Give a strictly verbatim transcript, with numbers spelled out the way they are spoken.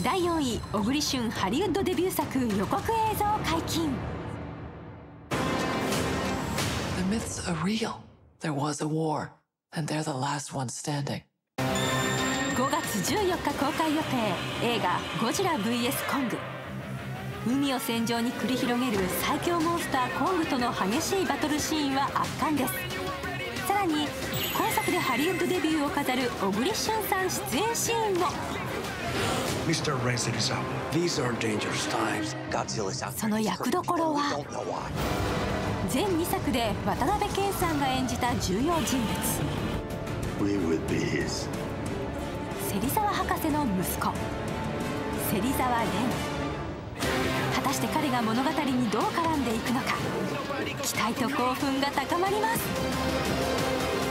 だいよんい、小栗旬ハリウッドデビュー作予告映像解禁。 The myths are real. There was a war, and they're the last one standing. ごがつじゅうよっか公開予定、映画「ゴジラ ブイエス コング」。海を戦場に繰り広げる最強モンスターコングとの激しいバトルシーンは圧巻です。さらに今作でハリウッドデビューを飾る小栗旬さん出演シーンも。その役どころは全にさくで渡辺謙さんが演じた重要人物、芹沢博士の息子芹沢蓮。果たして彼が物語にどう絡んでいくのか、期待と興奮が高まります。